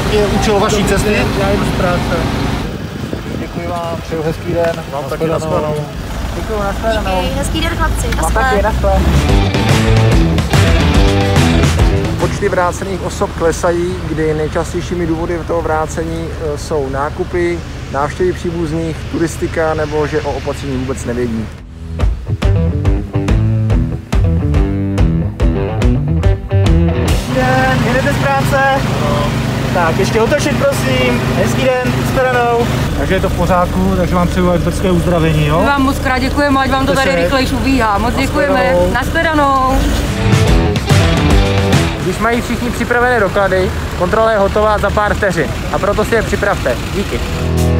je účel vaší cesty? Já jdu z práce. Děkuji vám, přeju hezký den. Vám taky nashledanou. Děkuji, nashledanou. Díky, hezký den chlapci, Vám taky, naschle. Počty vrácených osob klesají, kdy nejčastějšími důvody toho vrácení jsou nákupy, návštěvy příbuzných, turistika nebo že o opatření vůbec nevědí. Den, jedete z práce? No. Tak, ještě otočit prosím, hezký den, shledanou. Takže je to v pořádku, takže vám přeju brzké uzdravení, jo? My vám moc krát děkujeme, ať vám to tady rychlejš ubíhá. Moc děkujeme, nashledanou. Když mají všichni připravené doklady, kontrola je hotová za pár vteřin a proto si je připravte. Díky.